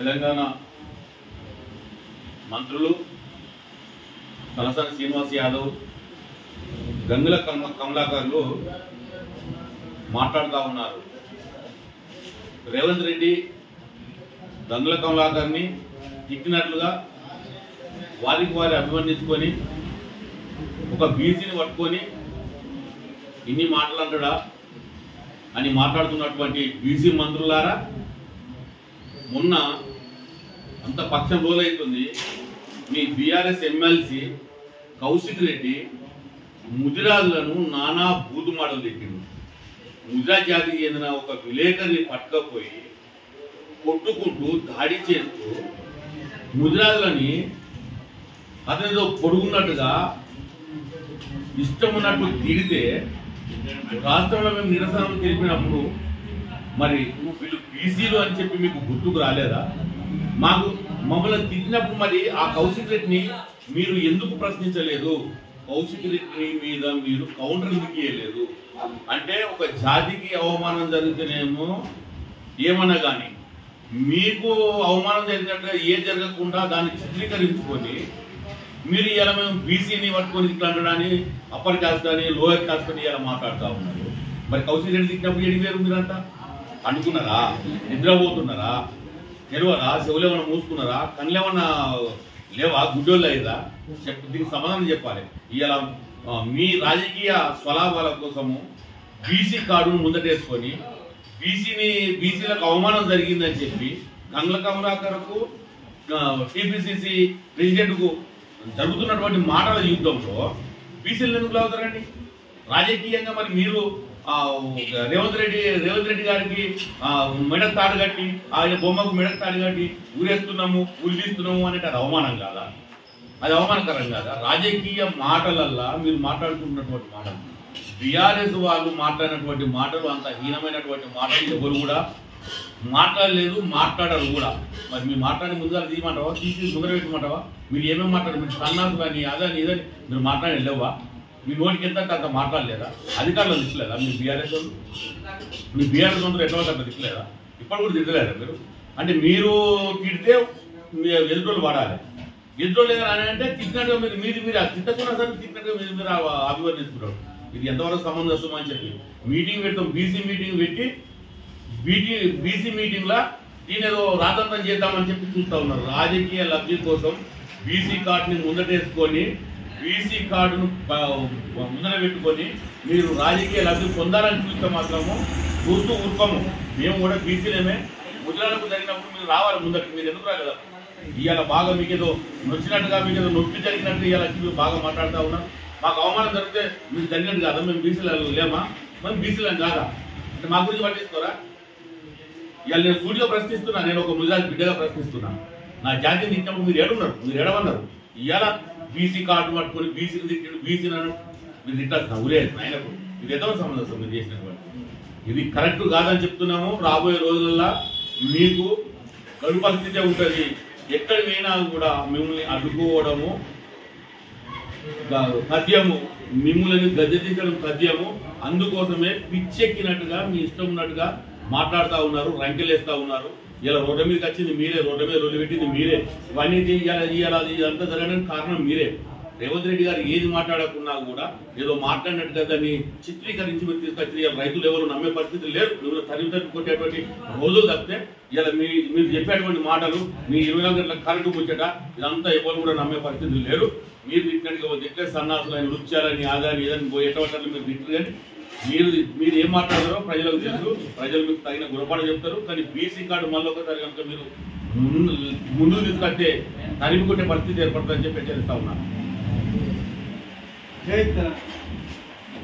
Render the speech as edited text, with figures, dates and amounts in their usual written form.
తెలంగాణ మంత్రులు తలసాని శ్రీనివాస్ యాదవ్, గంగుల కమలాకర్లు మాట్లాడుతూ ఉన్నారు. రేవంత్ రెడ్డి గంగుల కమలాకర్ని తిట్టినట్లుగా వారికి వారి అభివర్ణించుకొని ఒక బీసీని పట్టుకొని ఇన్ని మాటలు అంటాడా అని మాట్లాడుతున్నటువంటి బీసీ మంత్రులారా, మొన్న అంత పక్షం రోజులైతుంది మీ బీఆర్ఎస్ ఎమ్మెల్సీ కౌశిక్ రెడ్డి ముదిరాజులను నానా బూతు మాటలు తిట్టిండు. ముదిరాజ్ జాతికి చెందిన ఒక విలేకరిని పట్టుకపోయి కొట్టుకుంటూ దాడి చేస్తూ ముదిరాజులని అతనితో పొడుగున్నట్టుగా ఇష్టం ఉన్నట్టు తిరిగితే రాష్ట్రంలో మేము నిరసనలు తెలిపినప్పుడు మరి వీళ్ళు బీసీలు అని చెప్పి మీకు గుర్తుకు రాలేదా? మమ్మల్ని తిట్టినప్పుడు మరి ఆ కౌశిక్ రెడ్డిని మీరు ఎందుకు ప్రశ్నించలేదు? కౌశిక్ రెడ్డి మీద మీరు కౌంటర్ ఎందుకు ఇవ్వలేదు? అంటే ఒక జాతికి అవమానం జరిగితేనేమో ఏమన్నా కానీ మీకు అవమానం జరిగినట్టుగా జరగకుండా దాన్ని చిత్రీకరించుకొని మీరు ఇలా మేము బీసీని పట్టుకొని ఇట్లాంటి అప్పర్ కాస్ట్ అని లోయర్ కాస్ట్ అని ఇలా మాట్లాడుతూ ఉన్నారు. మరి కౌశిక్ రెడ్డి తిట్టినప్పుడు ఎడిగారు మీరంతా? అనుకున్నారా? నిద్రపోతున్నారా? తెరవరా? చెవులు ఏమన్నా మూసుకున్నారా? కళ్ళు ఏమన్నా లేవా? గుడ్డోళ్ళు అయ్యారా? దీనికి సమాధానం చెప్పాలి. ఇలా మీ రాజకీయ స్వలాభాల కోసము బీసీ కార్డును ముందటేసుకొని బీసీలకు అవమానం జరిగిందని చెప్పి గంగుల కమలాకర్కు టీపీసీసీ ప్రెసిడెంట్కు జరుగుతున్నటువంటి మాటల యుద్ధంలో బీసీలు ఎందుకు లాగుతారండి? రాజకీయంగా మరి మీరు రేవంత్ రెడ్డి గారికి మెడకు తాడు కట్టి ఆయన బొమ్మకు మెడకు తాడు కట్టి ఊరేస్తున్నాము ఉరిదిస్తున్నాము అనేది అది అవమానం కాదా? అది అవమానకరం కాదా? రాజకీయ మాటలల్లా మీరు మాట్లాడుతున్నటువంటి మాటలు, బీఆర్ఎస్ వాళ్ళు మాట్లాడినటువంటి మాటలు అంత హీనమైనటువంటి మాటలు ఎవరు కూడా మాట్లాడలేదు, మాట్లాడరు కూడా. మరి మీరు మాట్లాడి ముందుగా తీయమంటావా? తీసి ముందర పెట్టమంటావా? మీరు ఏమేమి మాట్లాడారు? మీరు సన్నాసు కానీ అదని ఇదని మీరు మాట్లాడి లేవా? మీ నోటికి ఎంత అంత మాట్లాడలేదా? అధికారులు తిట్టలేదా? మీ బీఆర్ఎస్ వాళ్ళు ఎట్లా అంత తిట్టలేదా? ఇప్పుడు కూడా తిట్టలేదా మీరు? అంటే మీరు తిడితే మీ ఎదుటోళ్ళు వాడాలి. ఎదుటోళ్ళు ఏదైనా అంటే తిట్టినట్టుగా మీరు తిట్టకుండా సరే తిట్టినట్టుగా మీరు అభివర్ణిస్తున్నారు. ఇది ఎంతవరకు సమంజసం అని చెప్పి మీటింగ్ పెడతాం, బీసీ మీటింగ్ పెట్టి బీసీ మీటింగ్లో దీని ఏదో రాజంతం చేద్దామని చెప్పి చూస్తూ ఉన్నారు. రాజకీయ లబ్ధి కోసం బీసీ కార్డుని ముందటేసుకొని బీసీ కార్డును ముందర పెట్టుకొని మీరు రాజకీయ లబ్ధి పొందాలని చూస్తే మాత్రము గుర్తు ఊరుకోము. మేము కూడా బీసీలేమే. ముద్రాలకు జరిగినప్పుడు మీరు రావాలి ముందరికి. మీరు ఎందుకు రాలేదా? ఇవాళ బాగా మీకేదో నొచ్చినట్టుగా మీకేదో నొప్పి జరిగినట్టు ఇవాళ మీరు బాగా మాట్లాడుతూ ఉన్నారు. మాకు అవమానం జరిగితే మీకు జరిగినట్టు కాదా? మేము బీసీలు లేమా? మేము బీసీలను కాదా? అంటే మా గురించి పట్టించుకోరా? ఇవాళ నేను సూటిగా ప్రశ్నిస్తున్నా. నేను ఒక ముద్రాజు బిడ్డగా ప్రశ్నిస్తున్నా. నా జాతిని తిట్టినప్పుడు మీరు ఏడున్నారు? మీరు ఏడవన్నారు. ఇవాళ బీసీ కార్డు పట్టుకొని బీసీని తిట్టాడు, బీసీని మీరు తిట్టాల్సిన ఊరే అయినప్పుడు ఇది ఎంతో సంబంధం మీరు చేసినటువంటి ఇది కరెక్ట్ కాదని చెప్తున్నాము. రాబోయే రోజులలో మీకు కడు పరిస్థితే ఉంటుంది. ఎక్కడికి పోయినా కూడా మిమ్మల్ని అడ్డుకోవడము పద్యము, మిమ్మల్ని గద్దెదించడం పద్యము. అందుకోసమే పిచ్చెక్కినట్టుగా మీ ఇష్టం ఉన్నట్టుగా మాట్లాడుతూ ఉన్నారు, రంకెలేస్తూ ఉన్నారు. ఇలా రోడ్డు మీదకి వచ్చింది మీరే, రోడ్డు మీద రోడ్డు పెట్టింది మీరే. ఇవన్నీ ఇదంతా జరగడానికి కారణం మీరే. రేవంత్ రెడ్డి గారు ఏది మాట్లాడకున్నా కూడా ఏదో మాట్లాడినట్టుగా దాన్ని చిత్రీకరించి మీరు తీసుకొచ్చి రైతులు ఎవరు నమ్మే పరిస్థితి లేరు. మీరు తరిమి కొట్టేటువంటి రోజులు తప్పితే ఇలా మీరు చెప్పేటువంటి మాటలు మీ 24 గంటల కరెంటు ముచ్చట ఇదంతా ఎవరు కూడా నమ్మే పరిస్థితి లేరు. మీరు తిట్టినట్టుగా తిట్టే సన్నాసులని నృత్యాలని ఆదాని ఏదని పోయేటట్లు మీరు తిట్టరు. కానీ మీరు ఏం మాట్లాడారో ప్రజలకు తెలుసు. ప్రజలు మీకు తగిన గుణపాఠం చెప్తారు. కానీ బీసీ కార్డు మళ్ళీ ఒకసారి కనుక మీరు ముందుకు తీసుకొస్తే తరిమి కొట్టే పరిస్థితి ఏర్పడుతుందని చెప్పి హెచ్చరిస్తా ఉన్నారు.